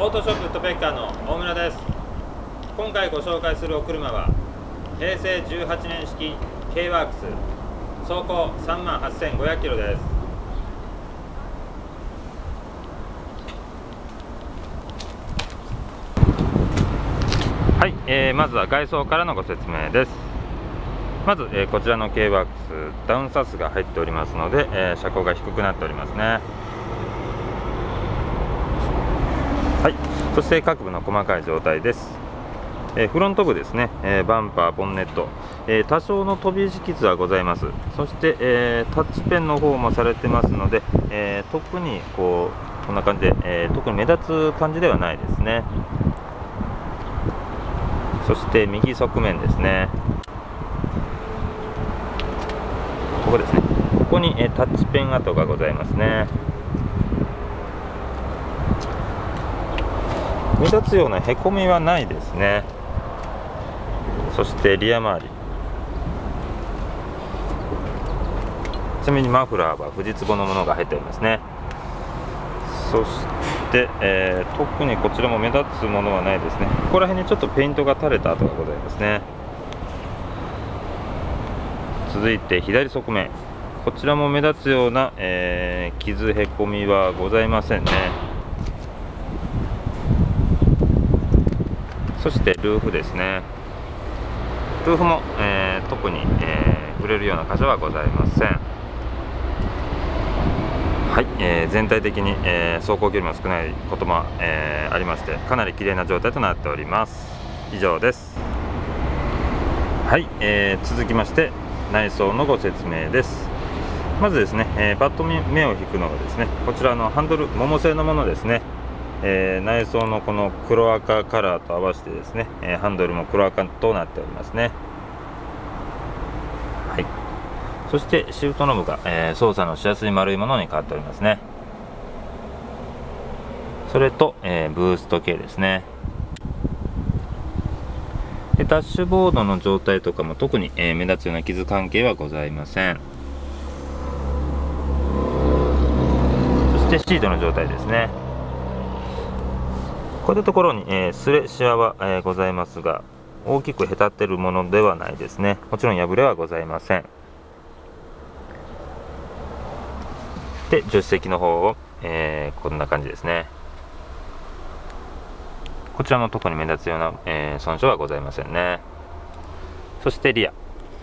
オートショップウッドペッカーの大村です。今回ご紹介するお車は平成18年式 K ワークス走行38,500キロです。はい、まずは外装からのご説明です。まず、こちらの K ワークスダウンサスが入っておりますので、車高が低くなっておりますね。はい、そして各部の細かい状態です。フロント部ですね、バンパー、ボンネット、多少の飛び石傷はございます。そして、タッチペンの方もされてますので、特にこんな感じで、特に目立つ感じではないですね。そして右側面ですね、ここですね、ここに、タッチペン跡がございますね。目立つようなへこみはないですね。そしてリア周り、ちなみにマフラーは富士壺のものが入っておりますね。そして、特にこちらも目立つものはないですね。ここら辺にちょっとペイントが垂れた跡がございますね。続いて左側面、こちらも目立つような、傷へこみはございませんね。そしてルーフですね。ルーフも、特に、触れるような箇所はございません。はい、全体的に、走行距離も少ないことも、ありまして、かなり綺麗な状態となっております。以上です。はい、続きまして内装のご説明です。まずですね、パッと目を引くのがですね、こちらのハンドル、桃製のものですね。内装のこの黒赤カラーと合わせてですね、ハンドルも黒赤となっておりますね。はい、そしてシフトノブが、操作のしやすい丸いものに変わっておりますね。それと、ブースト系ですね。でダッシュボードの状態とかも特に、目立つような傷関係はございません。そしてシートの状態ですね。こういったところに、すれシワは、ございますが、大きくへたっているものではないですね。もちろん破れはございません。で助手席の方を、こんな感じですね。こちらも特に目立つような、損傷はございませんね。そしてリア、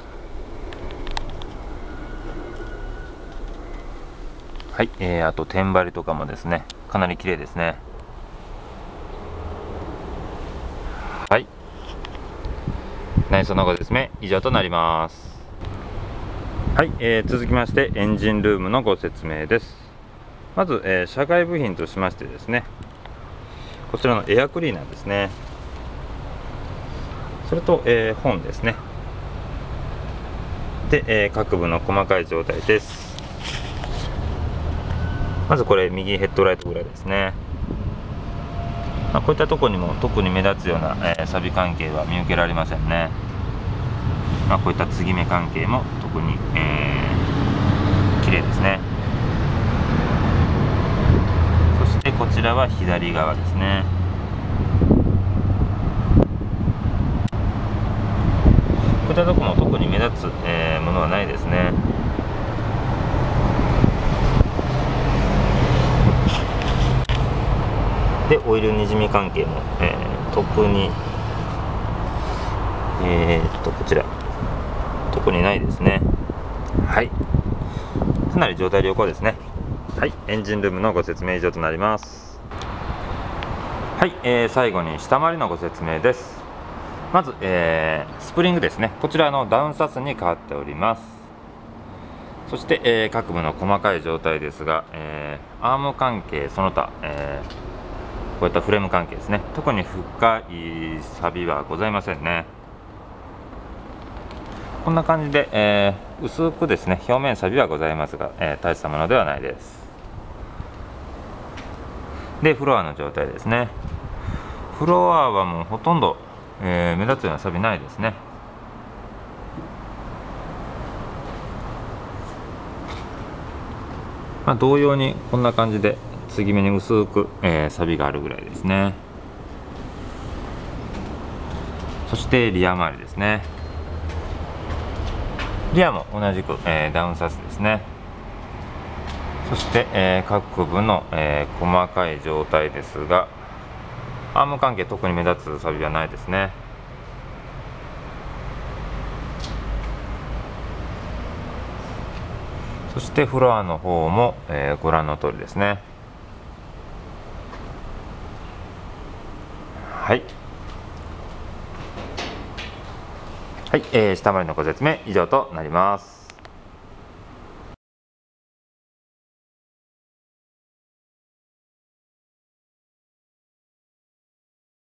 はい、あと天張りとかもですね、かなり綺麗ですね。はい、内装のご説明以上となります。はい、続きましてエンジンルームのご説明です。まず、車外部品としましてですね、こちらのエアクリーナーですね。それと、本ですね。で、各部の細かい状態です。まずこれ右ヘッドライト裏ですね。こういったところにも特に目立つような、錆関係は見受けられませんね。こういった継ぎ目関係も特に、綺麗ですね。そしてこちらは左側ですね。こういったところも特に目立つ、ものはないですね。でオイルにじみ関係も、特にこちら特にないですね。はい、かなり状態良好ですね。はい、エンジンルームのご説明以上となります。はい、最後に下回りのご説明です。まず、スプリングですね。こちらのダウンサスに変わっております。そして、各部の細かい状態ですが、アーム関係その他、こういったフレーム関係ですね、特に深い錆はございませんね。こんな感じで、薄くですね表面錆はございますが、大したものではないです。でフロアの状態ですね。フロアはもうほとんど、目立つような錆ないですね。同様にこんな感じで継ぎ目に薄く、錆があるぐらいですね。そしてリア周りですね。リアも同じく、ダウンサスですね。そして、各部の、細かい状態ですが、アーム関係特に目立つ錆はないですね。そしてフロアの方も、ご覧の通りですね。はい、はい、下回りのご説明以上となります。